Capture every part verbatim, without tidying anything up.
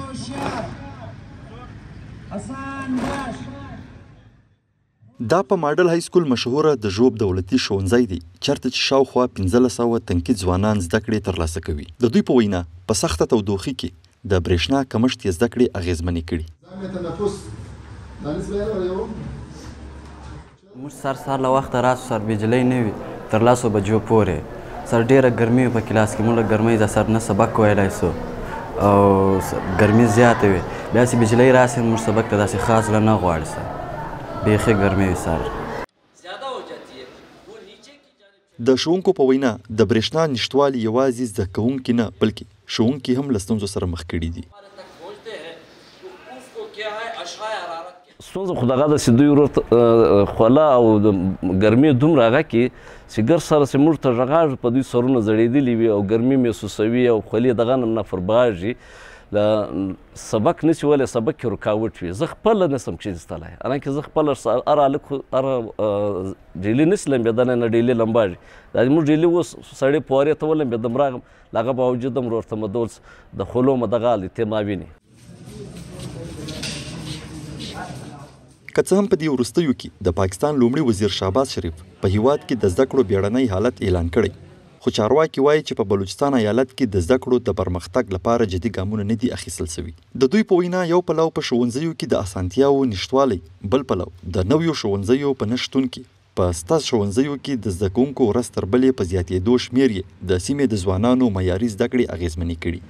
دا په ماډل های سکول مشهوره د ژوب دولتي ښوونځی دی چېرته چې شاوخوا پنځلس سوه تنکي ځوانان زده کړې ترلاسه کوي. د دوی په وینا په سخته تودوخې کې د برېښنا کمښت یې زده کړې اغېزمنې کړي. موږ سر سهار له وخته راسو سر بجلی نه وي تر لسو بجو پورې سر ډېره ګرمي وي په کلاس کې. موږ له ګرمۍ د سر نه سبق ویلی سو او ګرمي زیاته وي بیا چې بجلی راسي موږ سبق ته داسې خاص زړه نه غواړي سر بیخي ګرمي وي سر. د ښوونکو په وینا د برېښنا نشتوالي یوازې زده کوونکي نه بلکې ښوونکي هم له ستونزو سره مخ کړي دي. ستونزه خو دغه ده چې دوی ورته خوله او د ګرمي دومره هغه کې چې ګر سره چې موږ ته غږاږي په دوی سرونه زړېدلي وي او ګرمي محسوسوي او خولې دغه نه نفر باږي له سبق نشي ولی سبق کې رکاوټ وي. زه خپله نسم کښېنستلی حالانکې زه خپله هر هلک هره ډیلي نسي لمبېدلی نه ډیلي لمباږي دا موږ ډیلي اوس سړی په وارې ته ولمبېدم راغم له هغه باوجود هم ورته مدول د خولو مه دغه التې ما ویني. که څه هم په دې وروستیو کې د پاکستان لومړي وزیر شهباز شریف په هیواد کې د زده کړو بیړنی حالت اعلان کړی خو چارواکي وایي چې په بلوچستان ایالت کې د زده کړو د پرمختګ لپاره جدي ګامونه نه دي اخیستل سوي. د دوی په وینا یو پلو په ښوونځیو کې د اسانتیاوو نشتوالی بل پلو د نویو ښوونځیو په نه شتون کې په سته ښوونځیو کې د زده کوونکو ورځ تر بلې په زیاتېدو شمېر یې د سیمې د ځوانانو معیاري زده کړې اغېزمنې کړي.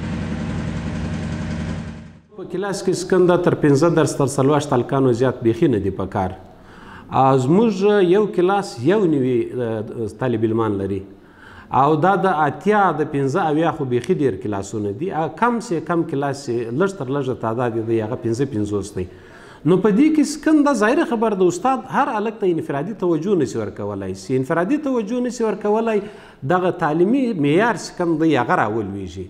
په کلاس کې سکنده تر پنځه درس تر څلوېښت هلکانو زیات بیخي نه دي په کار. زموږ یو کلاس یو نوي طالب علمان لري او دا د اتیا د پنځه اویا خو بیخي ډېر کلاسونه دي. کم سې کم کلاس لږ تر لږه تعداد دی هغه پنځه پنځوس دی. نو په دې کې سکنده ظاهره خبر د استاد هر هلک ته انفرادي توجه نشي ورکولی سي انفرادي توجه نشي ورکولی دغه تعلیمي معیار سکند دی هغه راولویږي.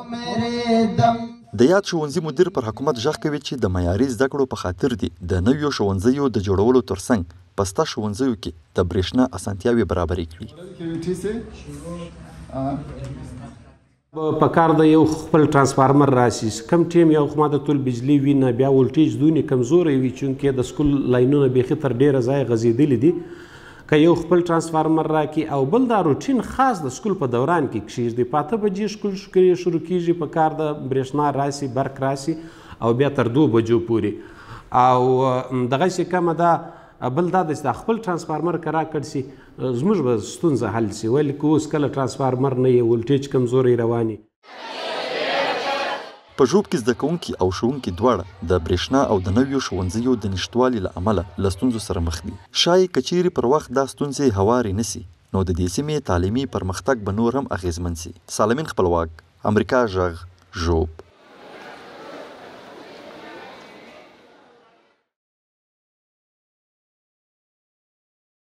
د یاد ښوونځي مدیر پر حکومت غږ کوي چې د معیاري زده کړو په خاطر دي د نویو ښوونځیو د جوړولو ترڅنګ په سته ښوونځیو کې د برېښنا اسانتیاوې برابرې کړي. په کار د یو خپل ترانسفارمر راسي کم ټیم یو خو ما د ټول بجلی وي نه بیا ولټیج دونې کمزوری وي چونکې د سکول لاینونه بیخي تر ډېره ځایه غځېدلي دي که یو خپل ترانسفارمر راکړي او بل دا روټین خاص د سکول په دوران کې کښېږدي په اته بجې سکول شروع کېږي په کار د برېښنا راسي برق راسي او بیا تر دوه بجو پورې او دغسې کمه ده. بل دا د خپل ترانسفارمر که راکړ سي زموږ به ستونزه حل سي ولې که اوس کله ترانسفارمر نه یې ولټیج کمزوری رواني. په ژوب کې زده کوونکي او ښوونکي دواړه د برېښنا او د نویو ښوونځیو د نشتوالي له امله له ستونزو سره مخ دي. ښایي که چیرې پر وخت دا ستونزې هوارې نه سي نو د دې سیمې تعلیمي پرمختګ به نور هم اغېزمن سي. سالمین خپلواک، امریکا غږ، ژوب.